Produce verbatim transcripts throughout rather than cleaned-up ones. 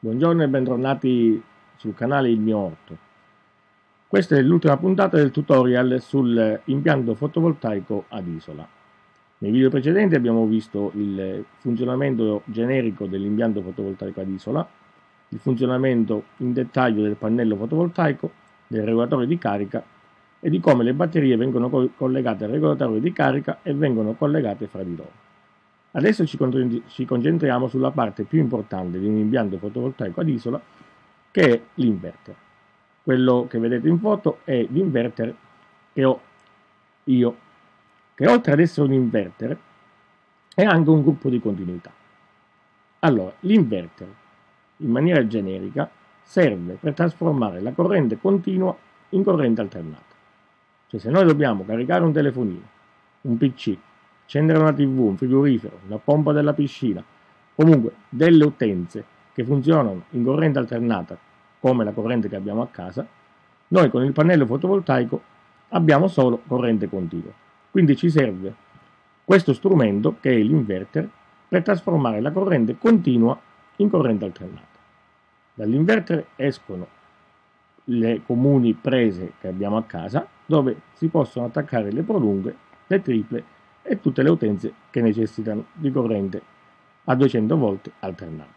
Buongiorno e bentornati sul canale Il mio orto. Questa è l'ultima puntata del tutorial sull'impianto fotovoltaico ad isola. Nei video precedenti abbiamo visto il funzionamento generico dell'impianto fotovoltaico ad isola, il funzionamento in dettaglio del pannello fotovoltaico, del regolatore di carica e di come le batterie vengono co collegate al regolatore di carica e vengono collegate fra di loro. Adesso ci concentriamo sulla parte più importante di un impianto fotovoltaico ad isola, che è l'inverter. Quello che vedete in foto è l'inverter che ho io, che oltre ad essere un inverter è anche un gruppo di continuità. Allora, l'inverter, in maniera generica, serve per trasformare la corrente continua in corrente alternata. Cioè, se noi dobbiamo caricare un telefonino, un P C, accendere una tivù, un frigorifero, una pompa della piscina, comunque delle utenze che funzionano in corrente alternata come la corrente che abbiamo a casa, noi con il pannello fotovoltaico abbiamo solo corrente continua. Quindi ci serve questo strumento, che è l'inverter, per trasformare la corrente continua in corrente alternata. Dall'inverter escono le comuni prese che abbiamo a casa, dove si possono attaccare le prolunghe, le triple e tutte le utenze che necessitano di corrente a duecento volt alternata.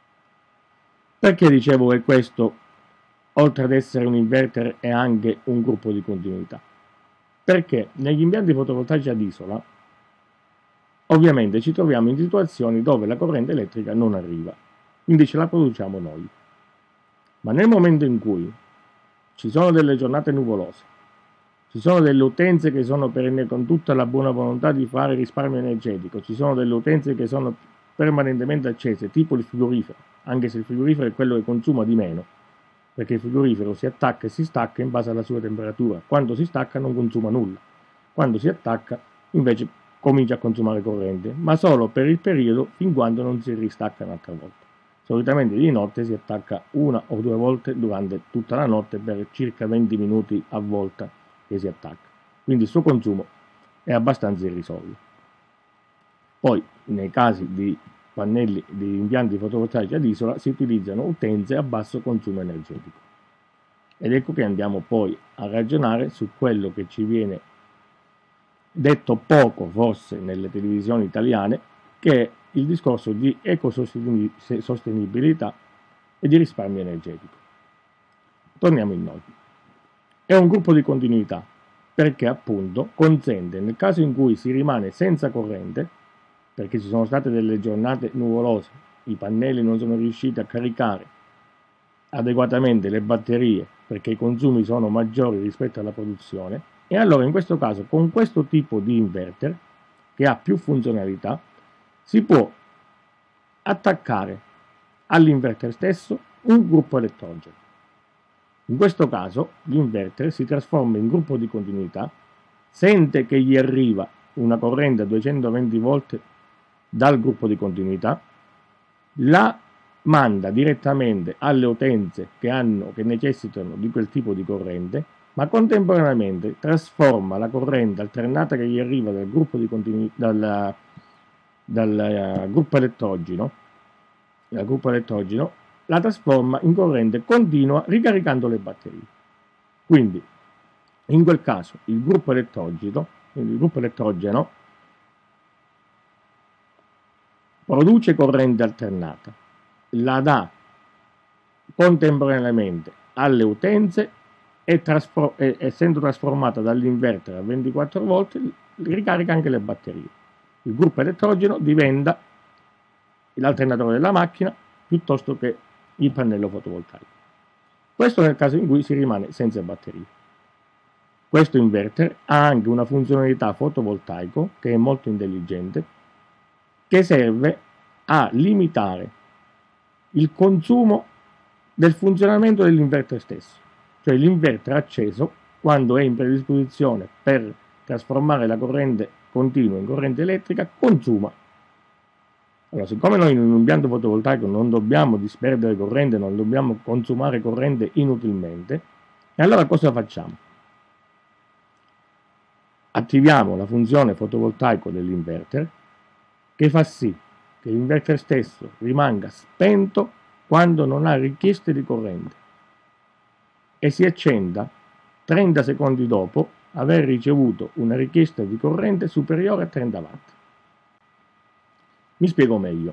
Perché dicevo che questo, oltre ad essere un inverter, è anche un gruppo di continuità? Perché negli impianti fotovoltaici ad isola, ovviamente ci troviamo in situazioni dove la corrente elettrica non arriva, quindi ce la produciamo noi. Ma nel momento in cui ci sono delle giornate nuvolose, ci sono delle utenze che sono perenne con tutta la buona volontà di fare risparmio energetico, ci sono delle utenze che sono permanentemente accese, tipo il frigorifero, anche se il frigorifero è quello che consuma di meno, perché il frigorifero si attacca e si stacca in base alla sua temperatura. Quando si stacca non consuma nulla, quando si attacca invece comincia a consumare corrente, ma solo per il periodo fin quando non si ristacca un'altra volta. Solitamente di notte si attacca una o due volte durante tutta la notte per circa venti minuti a volta che si attacca, quindi il suo consumo è abbastanza irrisorio. Poi nei casi di pannelli di impianti fotovoltaici ad isola si utilizzano utenze a basso consumo energetico, ed ecco che andiamo poi a ragionare su quello che ci viene detto poco forse nelle televisioni italiane, che è il discorso di ecosostenibilità e di risparmio energetico. Torniamo in noi. È un gruppo di continuità perché appunto consente, nel caso in cui si rimane senza corrente, perché ci sono state delle giornate nuvolose, i pannelli non sono riusciti a caricare adeguatamente le batterie perché i consumi sono maggiori rispetto alla produzione, e allora in questo caso con questo tipo di inverter, che ha più funzionalità, si può attaccare all'inverter stesso un gruppo elettrogeno. In questo caso l'inverter si trasforma in gruppo di continuità, sente che gli arriva una corrente a duecentoventi volt dal gruppo di continuità, la manda direttamente alle utenze che, hanno, che necessitano di quel tipo di corrente, ma contemporaneamente trasforma la corrente alternata che gli arriva dal gruppo, di continu- dal, dal uh, gruppo elettrogeno, dal gruppo elettrogeno la trasforma in corrente continua ricaricando le batterie. Quindi in quel caso il gruppo elettrogeno, il gruppo elettrogeno produce corrente alternata, la dà contemporaneamente alle utenze e, e essendo trasformata dall'inverter a ventiquattro volt ricarica anche le batterie. Il gruppo elettrogeno diventa l'alternatore della macchina piuttosto che il pannello fotovoltaico. Questo nel caso in cui si rimane senza batterie. Questo inverter ha anche una funzionalità fotovoltaico che è molto intelligente, che serve a limitare il consumo del funzionamento dell'inverter stesso. Cioè l'inverter acceso, quando è in predisposizione per trasformare la corrente continua in corrente elettrica, consuma. Allora, siccome noi in un impianto fotovoltaico non dobbiamo disperdere corrente, non dobbiamo consumare corrente inutilmente, e allora cosa facciamo? Attiviamo la funzione fotovoltaico dell'inverter, che fa sì che l'inverter stesso rimanga spento quando non ha richieste di corrente e si accenda trenta secondi dopo aver ricevuto una richiesta di corrente superiore a trenta watt. Mi spiego meglio.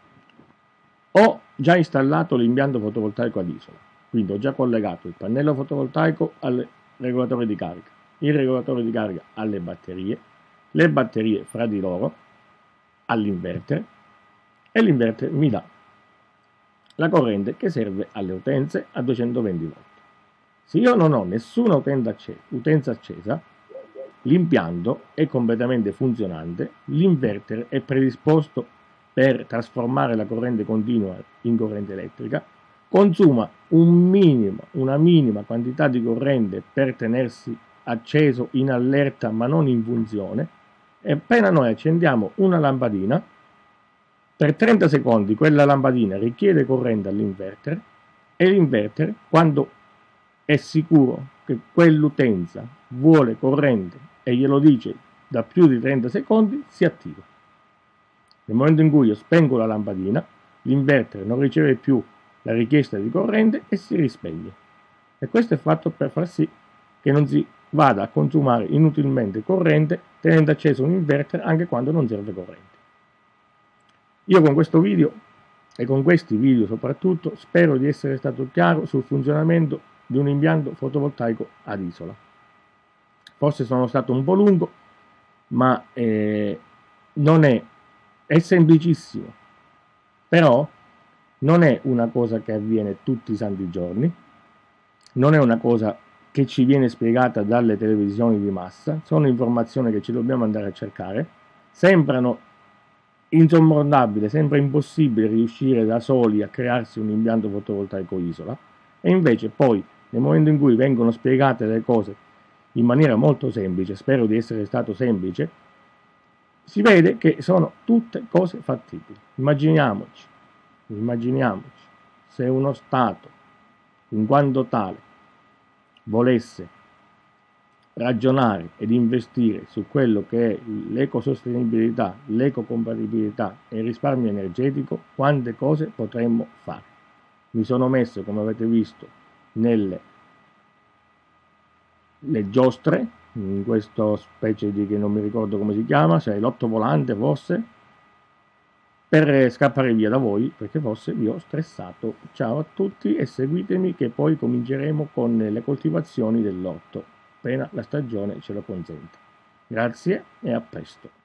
Ho già installato l'impianto fotovoltaico ad isola, quindi ho già collegato il pannello fotovoltaico al regolatore di carica, il regolatore di carica alle batterie, le batterie fra di loro all'inverter e l'inverter mi dà la corrente che serve alle utenze a duecentoventi volt. Se io non ho nessuna utenza accesa, l'impianto è completamente funzionante, l'inverter è predisposto per trasformare la corrente continua in corrente elettrica, consuma un minimo, una minima quantità di corrente per tenersi acceso in allerta ma non in funzione, e appena noi accendiamo una lampadina, per trenta secondi quella lampadina richiede corrente all'inverter e l'inverter, quando è sicuro che quell'utenza vuole corrente e glielo dice da più di trenta secondi, si attiva. Nel momento in cui io spengo la lampadina, l'inverter non riceve più la richiesta di corrente e si rispegne. E questo è fatto per far sì che non si vada a consumare inutilmente corrente tenendo acceso un inverter anche quando non serve corrente. Io con questo video e con questi video soprattutto spero di essere stato chiaro sul funzionamento di un impianto fotovoltaico ad isola. Forse sono stato un po' lungo, ma eh, non è, è semplicissimo, però non è una cosa che avviene tutti i santi giorni, non è una cosa che ci viene spiegata dalle televisioni di massa, sono informazioni che ci dobbiamo andare a cercare, sembrano insormontabile, sembra impossibile riuscire da soli a crearsi un impianto fotovoltaico isola, e invece poi nel momento in cui vengono spiegate le cose in maniera molto semplice, spero di essere stato semplice, si vede che sono tutte cose fattibili. Immaginiamoci, immaginiamoci se uno Stato, in quanto tale, volesse ragionare ed investire su quello che è l'ecosostenibilità, l'ecocompatibilità e il risparmio energetico, quante cose potremmo fare. Mi sono messo, come avete visto, nelle le giostre, in questa specie di, che non mi ricordo come si chiama, se è l'ottovolante forse, per scappare via da voi, perché forse vi ho stressato. Ciao a tutti e seguitemi che poi cominceremo con le coltivazioni dell'orto, appena la stagione ce lo consente. Grazie e a presto.